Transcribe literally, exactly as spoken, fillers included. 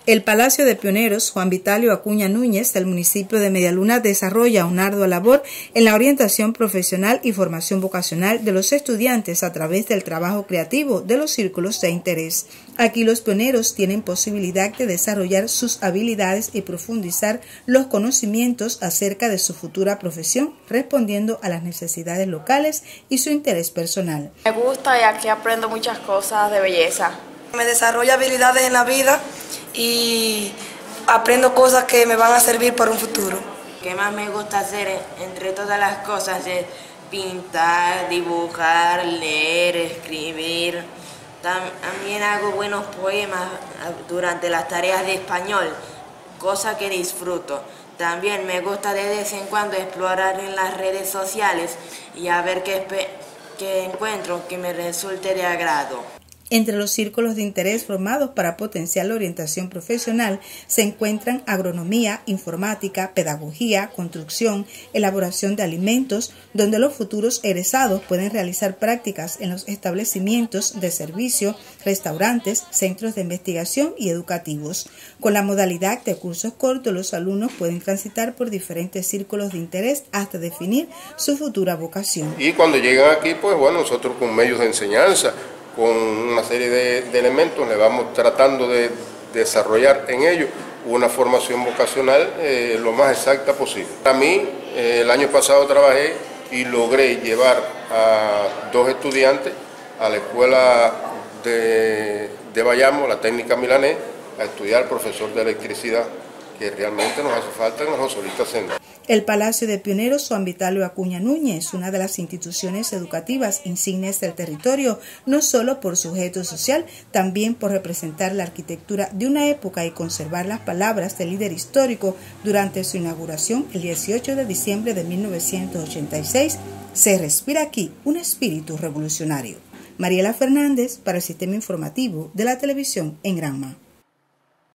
El Palacio de Pioneros Juan Vitalio Acuña Núñez del municipio de Medialuna desarrolla una ardua labor en la orientación profesional y formación vocacional de los estudiantes a través del trabajo creativo de los círculos de interés. Aquí los pioneros tienen posibilidad de desarrollar sus habilidades y profundizar los conocimientos acerca de su futura profesión, respondiendo a las necesidades locales y su interés personal. Me gusta y aquí aprendo muchas cosas de belleza. Me desarrollo habilidades en la vida y aprendo cosas que me van a servir para un futuro. Lo que más me gusta hacer entre todas las cosas es pintar, dibujar, leer, escribir. También hago buenos poemas durante las tareas de español, cosa que disfruto. También me gusta de vez en cuando explorar en las redes sociales y a ver qué, qué encuentro que me resulte de agrado. Entre los círculos de interés formados para potenciar la orientación profesional se encuentran agronomía, informática, pedagogía, construcción, elaboración de alimentos, donde los futuros egresados pueden realizar prácticas en los establecimientos de servicio, restaurantes, centros de investigación y educativos. Con la modalidad de cursos cortos, los alumnos pueden transitar por diferentes círculos de interés hasta definir su futura vocación. Y cuando llegan aquí, pues bueno, nosotros con medios de enseñanza, con una serie de, de elementos, le vamos tratando de desarrollar en ellos una formación vocacional eh, lo más exacta posible. A mí, eh, el año pasado trabajé y logré llevar a dos estudiantes a la escuela de, de Bayamo, la técnica milanés, a estudiar profesor de electricidad, que realmente nos hace falta en los Joselistas Senda. El Palacio de Pioneros Juan Vitalio Acuña Núñez, una de las instituciones educativas insignes del territorio, no solo por su objeto social, también por representar la arquitectura de una época y conservar las palabras del líder histórico durante su inauguración el dieciocho de diciembre de mil novecientos ochenta y seis, se respira aquí un espíritu revolucionario. Mariela Fernández para el Sistema Informativo de la Televisión en Granma.